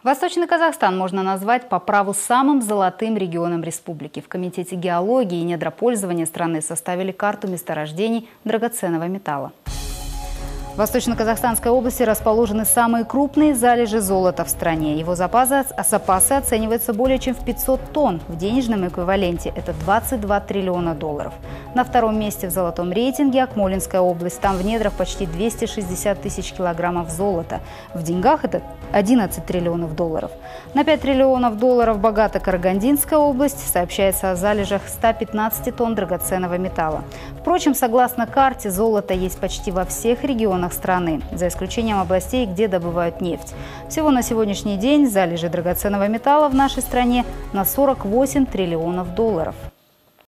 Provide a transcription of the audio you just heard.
Восточный Казахстан можно назвать по праву самым золотым регионом республики. В Комитете геологии и недропользования страны составили карту месторождений драгоценного металла. В Восточно-Казахстанской области расположены самые крупные залежи золота в стране. Его запасы оцениваются более чем в 500 тонн. В денежном эквиваленте это 22 триллиона долларов. На втором месте в золотом рейтинге Акмолинская область. Там в недрах почти 260 тысяч килограммов золота. В деньгах это 11 триллионов долларов. На 5 триллионов долларов богата Карагандинская область. Сообщается о залежах 115 тонн драгоценного металла. Впрочем, согласно карте, золото есть почти во всех регионах страны, за исключением областей, где добывают нефть. Всего на сегодняшний день залежи драгоценного металла в нашей стране на 48 триллионов долларов.